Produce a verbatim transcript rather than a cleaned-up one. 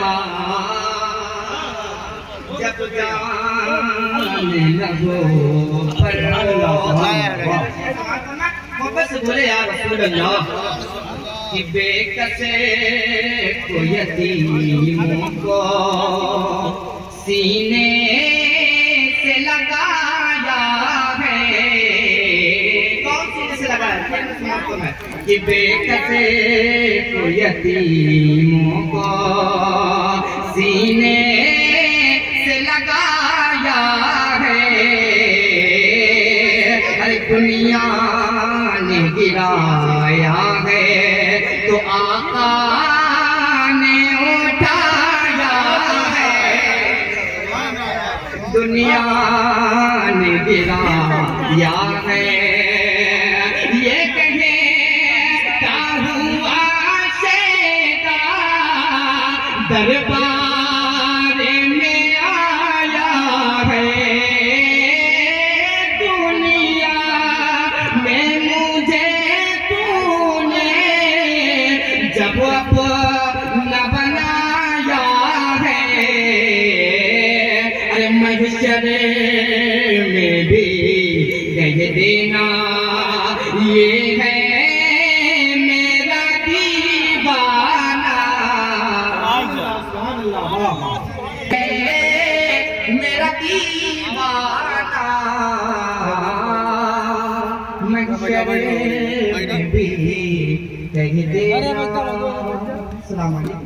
जब जाने लगो पर मोहब्बत से बोले यार रसूल अल्लाह कि बेकसे को यतीमों को सीने से लगाया है। कौन सीने से लगाया है कि बेकसे को यतीमों को सीने से लगाया है। अरे दुनिया ने गिराया है तो आका ने उठाया है। दुनिया ने गिराया है ये कहे क्या हुआ शेदा दरबार में आया है। दुनिया में मुझे तूने जब अपना बनाया है। अरे महशर में भी कह देना ये है मेरा दीवाना। मेरा दीवाना महशर में भी कह देना। अस्सलाम वालेकुम।